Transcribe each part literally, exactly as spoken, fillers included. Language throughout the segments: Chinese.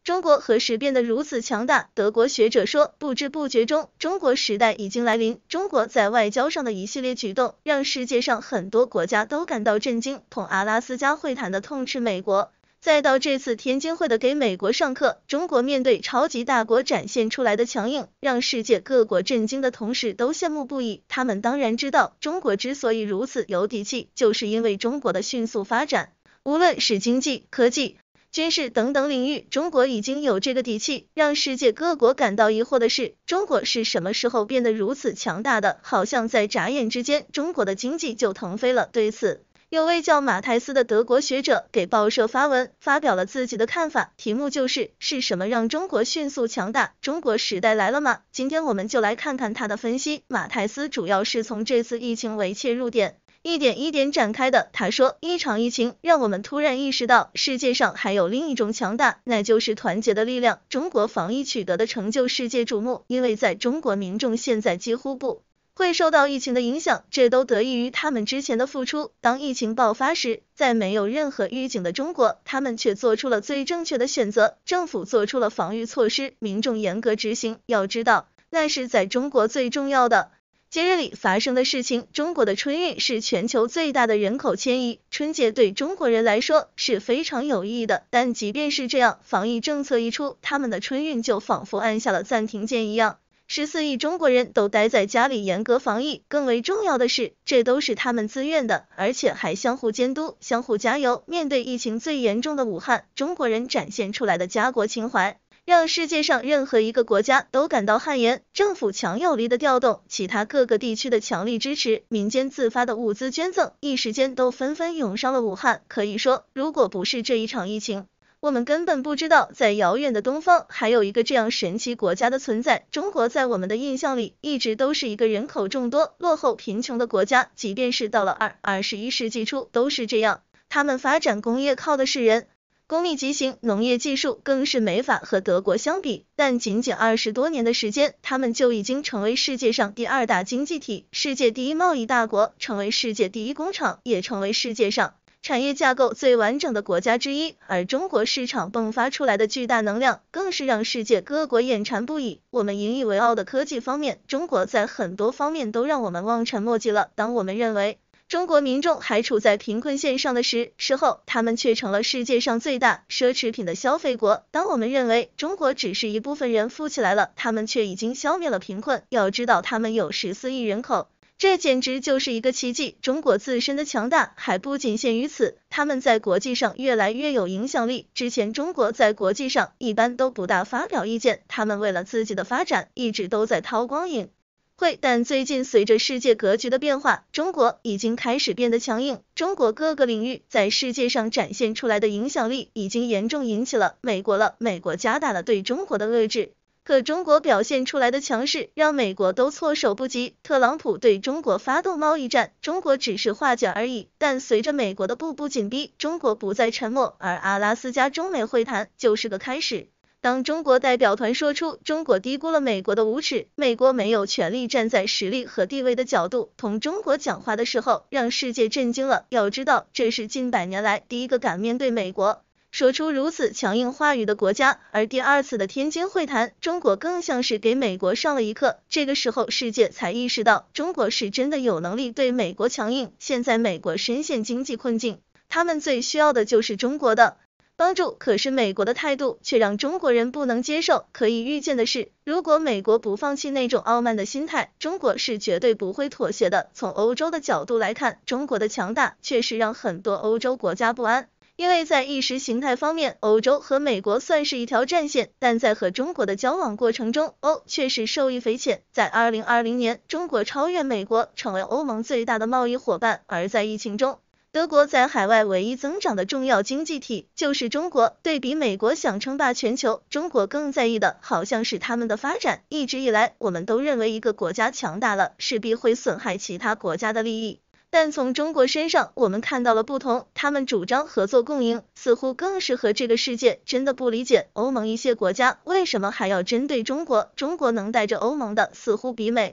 中国何时变得如此强大？德国学者说，不知不觉中，中国时代已经来临。中国在外交上的一系列举动，让世界上很多国家都感到震惊。从阿拉斯加会谈的痛斥美国，再到这次天津会的给美国上课，中国面对超级大国展现出来的强硬，让世界各国震惊的同时都羡慕不已。他们当然知道，中国之所以如此有底气，就是因为中国的迅速发展，无论是经济、科技、军事等等领域，中国已经有这个底气。让世界各国感到疑惑的是，中国是什么时候变得如此强大的？好像在眨眼之间，中国的经济就腾飞了。对此，有位叫马泰斯的德国学者给报社发文，发表了自己的看法，题目就是是什么让中国迅速强大？中国时代来了吗？今天我们就来看看他的分析。马泰斯主要是从这次疫情为切入点，一点一点展开的。他说，一场疫情让我们突然意识到，世界上还有另一种强大，那就是团结的力量。中国防疫取得的成就世界瞩目，因为在中国民众现在几乎不会受到疫情的影响，这都得益于他们之前的付出。当疫情爆发时，在没有任何预警的中国，他们却做出了最正确的选择，政府做出了防御措施，民众严格执行。要知道，那是在中国最重要的节日里发生的事情。中国的春运是全球最大的人口迁移，春节对中国人来说是非常有意义的，但即便是这样，防疫政策一出，他们的春运就仿佛按下了暂停键一样。十四亿中国人都待在家里严格防疫，更为重要的是，这都是他们自愿的，而且还相互监督、相互加油。面对疫情最严重的武汉，中国人展现出来的家国情怀，让世界上任何一个国家都感到汗颜。政府强有力的调动，其他各个地区的强力支持，民间自发的物资捐赠，一时间都纷纷涌上了武汉。可以说，如果不是这一场疫情，我们根本不知道在遥远的东方还有一个这样神奇国家的存在。中国在我们的印象里一直都是一个人口众多、落后贫穷的国家，即便是到了二二十一世纪初都是这样。他们发展工业靠的是人工密集型，农业技术更是没法和德国相比，但仅仅二十多年的时间，他们就已经成为世界上第二大经济体，世界第一贸易大国，成为世界第一工厂，也成为世界上产业架构最完整的国家之一。而中国市场迸发出来的巨大能量，更是让世界各国眼馋不已。我们引以为傲的科技方面，中国在很多方面都让我们望尘莫及了。当我们认为中国民众还处在贫困线上的时时候，他们却成了世界上最大奢侈品的消费国。当我们认为中国只是一部分人富起来了，他们却已经消灭了贫困。要知道，他们有十四亿人口，这简直就是一个奇迹。中国自身的强大还不仅限于此，他们在国际上越来越有影响力。之前中国在国际上一般都不大发表意见，他们为了自己的发展一直都在韬光养晦，但最近随着世界格局的变化，中国已经开始变得强硬。中国各个领域在世界上展现出来的影响力已经严重引起了美国了，美国加大了对中国的遏制。可中国表现出来的强势让美国都措手不及，特朗普对中国发动贸易战，中国只是化解而已。但随着美国的步步紧逼，中国不再沉默，而阿拉斯加中美会谈就是个开始。当中国代表团说出中国低估了美国的无耻，美国没有权利站在实力和地位的角度同中国讲话的时候，让世界震惊了。要知道，这是近百年来第一个敢面对美国说出如此强硬话语的国家。而第二次的天津会谈，中国更像是给美国上了一课，这个时候世界才意识到中国是真的有能力对美国强硬。现在美国深陷经济困境，他们最需要的就是中国的帮助，可是美国的态度却让中国人不能接受。可以预见的是，如果美国不放弃那种傲慢的心态，中国是绝对不会妥协的。从欧洲的角度来看，中国的强大确实让很多欧洲国家不安，因为在意识形态方面，欧洲和美国算是一条战线，但在和中国的交往过程中，欧却是受益匪浅。在二零二零年，中国超越美国，成为欧盟最大的贸易伙伴。而在疫情中，德国在海外唯一增长的重要经济体就是中国。对比美国想称霸全球，中国更在意的好像是他们的发展。一直以来，我们都认为一个国家强大了，势必会损害其他国家的利益。但从中国身上，我们看到了不同，他们主张合作共赢，似乎更适合这个世界。真的不理解欧盟一些国家为什么还要针对中国，中国能带着欧盟的，似乎比美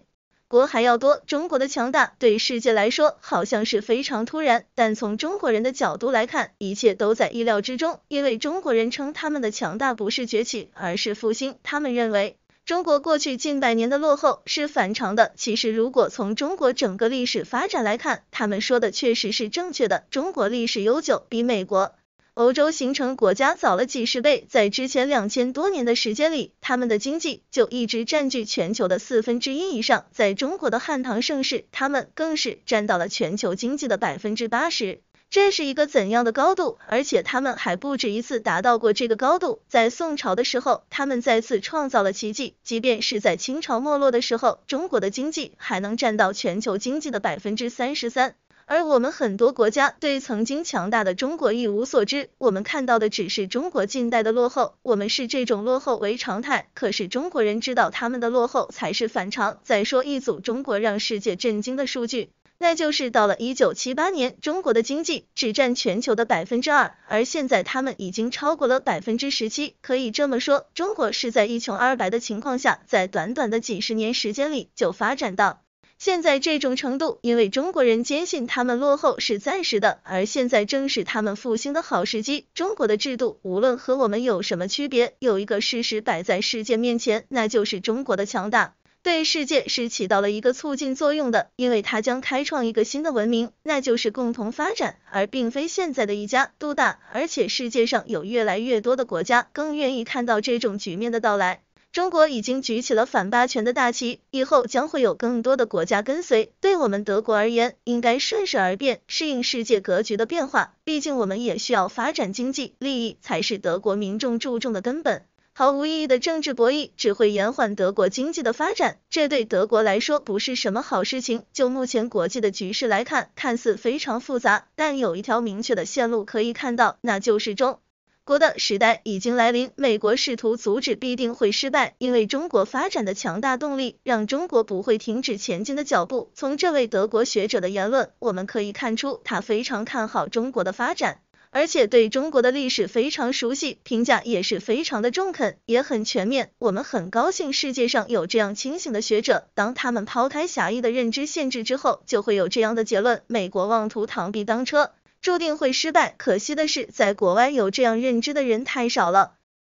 国还要多。中国的强大对世界来说好像是非常突然，但从中国人的角度来看，一切都在意料之中，因为中国人称他们的强大不是崛起，而是复兴。他们认为中国过去近百年的落后是反常的，其实如果从中国整个历史发展来看，他们说的确实是正确的。中国历史悠久，比美国、欧洲形成国家早了几十倍，在之前两千多年的时间里，他们的经济就一直占据全球的四分之一以上，在中国的汉唐盛世，他们更是占到了全球经济的百分之八十。这是一个怎样的高度？而且他们还不止一次达到过这个高度。在宋朝的时候，他们再次创造了奇迹，即便是在清朝没落的时候，中国的经济还能占到全球经济的百分之三十三。而我们很多国家对曾经强大的中国一无所知，我们看到的只是中国近代的落后，我们视这种落后为常态，可是中国人知道他们的落后才是反常。再说一组中国让世界震惊的数据，那就是到了一九七八年，中国的经济只占全球的百分之二，而现在他们已经超过了百分之十七。可以这么说，中国是在一穷二白的情况下，在短短的几十年时间里就发展到现在这种程度，因为中国人坚信他们落后是暂时的，而现在正是他们复兴的好时机。中国的制度无论和我们有什么区别，有一个事实摆在世界面前，那就是中国的强大对世界是起到了一个促进作用的，因为它将开创一个新的文明，那就是共同发展，而并非现在的一家独大。而且世界上有越来越多的国家更愿意看到这种局面的到来。中国已经举起了反霸权的大旗，以后将会有更多的国家跟随。对我们德国而言，应该顺势而变，适应世界格局的变化。毕竟我们也需要发展经济，利益才是德国民众注重的根本。毫无意义的政治博弈只会延缓德国经济的发展，这对德国来说不是什么好事情。就目前国际的局势来看，看似非常复杂，但有一条明确的线路可以看到，那就是中国的时代已经来临。美国试图阻止必定会失败，因为中国发展的强大动力让中国不会停止前进的脚步。从这位德国学者的言论，我们可以看出他非常看好中国的发展，而且对中国的历史非常熟悉，评价也是非常的中肯，也很全面。我们很高兴世界上有这样清醒的学者，当他们抛开狭义的认知限制之后，就会有这样的结论：美国妄图螳臂当车，注定会失败。可惜的是，在国外有这样认知的人太少了。